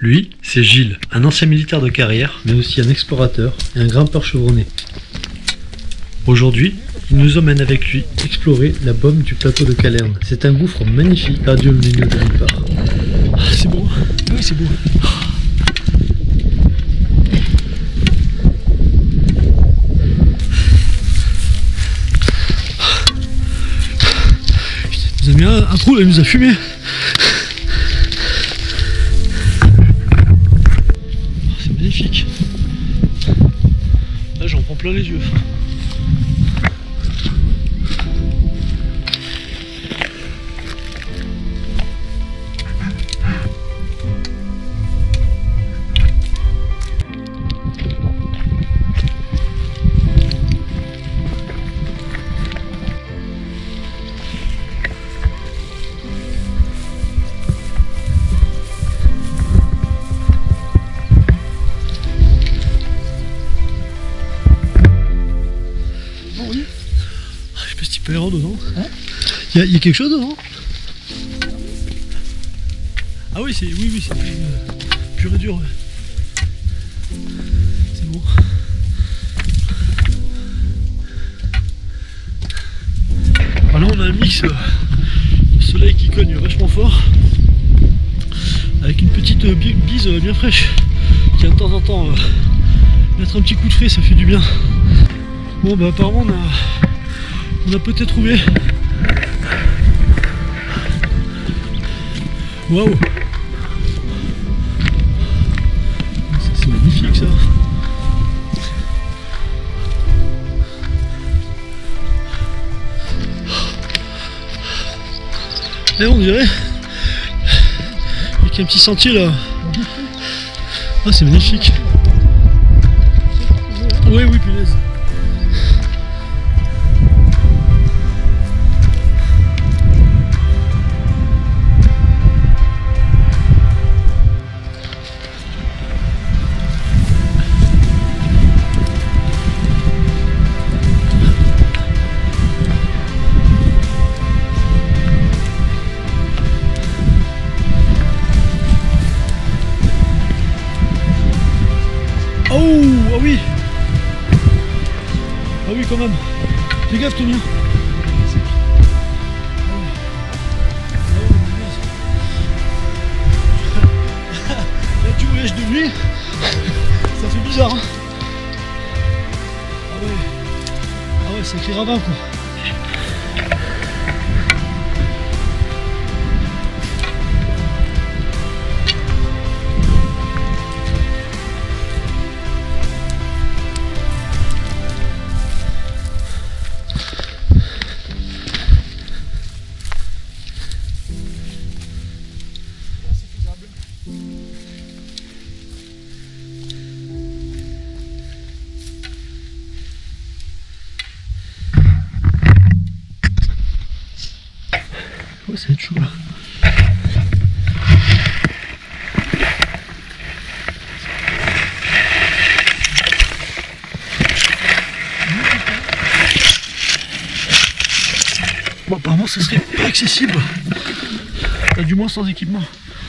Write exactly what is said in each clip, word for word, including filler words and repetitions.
Lui, c'est Gilles, un ancien militaire de carrière, mais aussi un explorateur et un grimpeur chevronné. Aujourd'hui, il nous emmène avec lui explorer la baume du plateau de Calerne. C'est un gouffre magnifique, perdu au milieu de nulle part. Ah, c'est beau, oui c'est beau. Il nous a mis un, un trou là, il nous a fumé. C'est magnifique. Là j'en prends plein les yeux. Il peut y avoir dedans. Hein, il, y a, il y a quelque chose dedans. Ah oui, c'est oui, oui, c'est plus, euh, pur et dur. Ouais. C'est bon. Alors là, on a un mix euh, soleil qui cogne vachement fort, avec une petite euh, bise euh, bien fraîche qui a de temps en temps euh, mettre un petit coup de frais, ça fait du bien. Bon, bah apparemment on a On a peut-être trouvé. Waouh! C'est magnifique ça. Et on dirait. Il y a un petit sentier là. Ah, c'est magnifique. Oui, oui, punaise. Oh, ah oui. Ah oui, quand même. Fais gaffe, Tony. Là, tu voyages de nuit. Ça fait bizarre, hein. Ah ouais. Ah ouais, sacré ravin, quoi. Ouais, ça va être chaud là. Bon, apparemment ça serait pas accessible. Enfin, du moins sans équipement.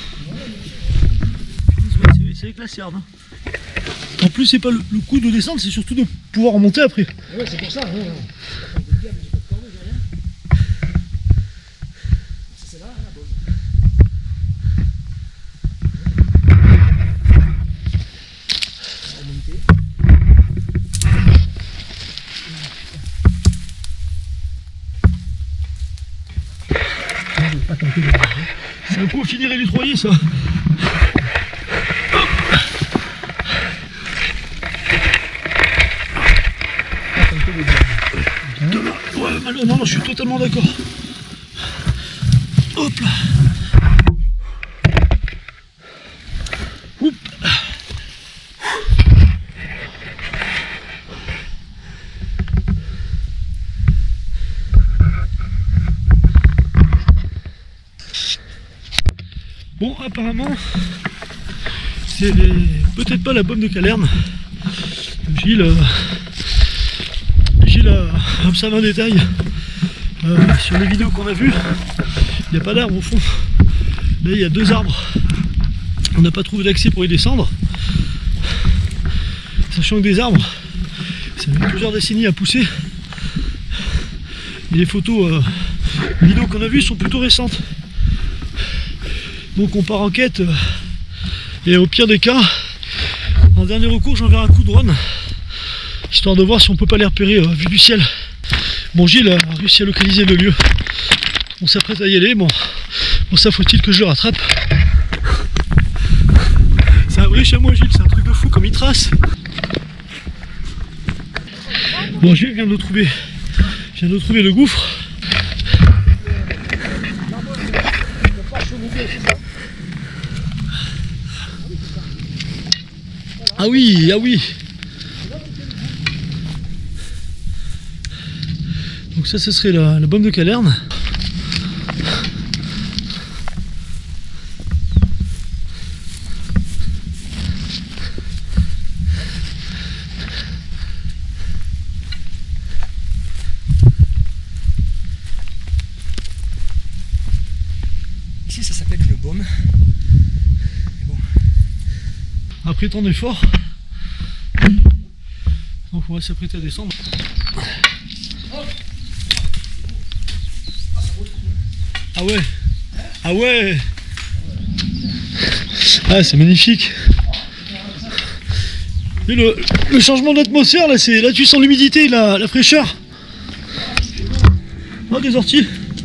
C'est avec la cerne. Hein. En plus c'est pas le, le coup de descendre, c'est surtout de pouvoir remonter après. Ouais, c'est pour ça. Ouais, ouais. C'est un coup finir et nettoyer ça. Ouais, non, non, non, je suis totalement d'accord. Hop là. Oup. Bon, apparemment, c'est peut-être pas la baume de Calerne. Gilles, euh, Gilles a observé un détail euh, sur les vidéos qu'on a vues. Il n'y a pas d'arbre au fond. Là, il y a deux arbres On n'a pas trouvé d'accès pour y descendre. Sachant que des arbres, ça met plusieurs décennies à pousser. Et les photos euh, vidéos qu'on a vues sont plutôt récentes. Donc on part en quête. Euh, et au pire des cas, en dernier recours, j'enverrai un coup de drone. Histoire de voir si on peut pas les repérer euh, vu du ciel. Bon, Gilles a réussi à localiser le lieu. On s'apprête à y aller. Bon, bon ça faut-il que je le rattrape. C'est un vrai chameau, Gilles, c'est un truc de fou comme il trace. Bon, Gilles vient de trouver, je viens de trouver le gouffre. Ah oui, ah oui. Donc ça, ce serait la, la bombe de Calerne. Ici, ça s'appelle une baume. Bon. Après tant d'efforts, donc on va s'apprêter à descendre. Ah ouais, ah ouais, ah c'est magnifique. Et le, le changement d'atmosphère là, c'est là tu sens l'humidité, la, la fraîcheur. Oh, des orties.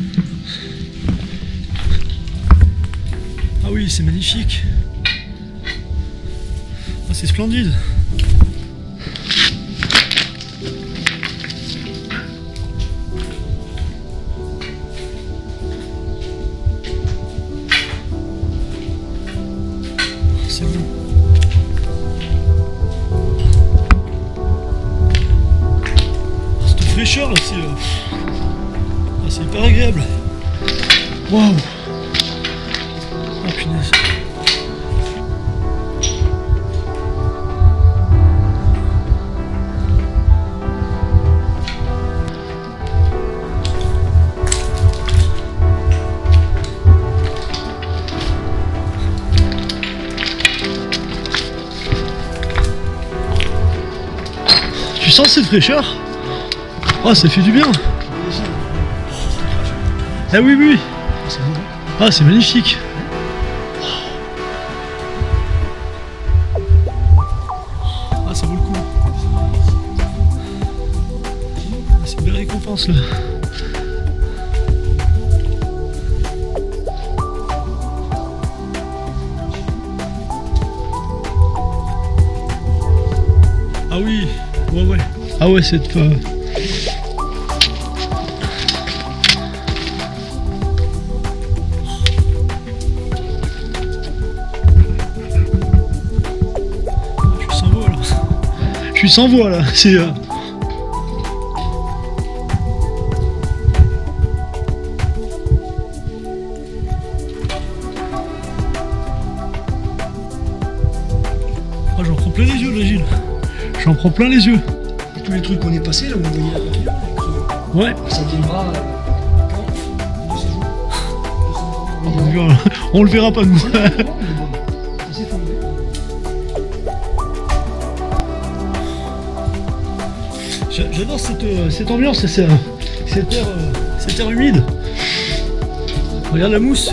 Ah oui, c'est magnifique. Ah, c'est splendide. C'est bon. Cette fraîcheur là, c'est euh... ah, c'est hyper agréable. Waouh. Oh punaise. Tu sens cette fraîcheur? Oh, ça fait du bien. Ah oui, oui. Ah, c'est magnifique. Ah, ça vaut le coup. Ah, c'est une belle récompense là. Ah oui, ouais ouais. Ah ouais, cette... Euh... Je suis sans voix là. Je suis sans voix là. C'est... Euh... Ah, j'en prends plein les yeux là, Gilles. J'en prends plein les yeux. Tous les trucs qu'on est passés là, on voyait la barrière. Ouais. Ça viendra quand de ces jours. On, verra. On le verra pas nous. J'adore cette, cette ambiance, cette air, cette air humide. Regarde la mousse.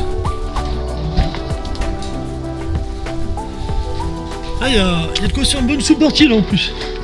Ah, il y a, y a de quoi se faire une bonne soupe d'ortie là en plus.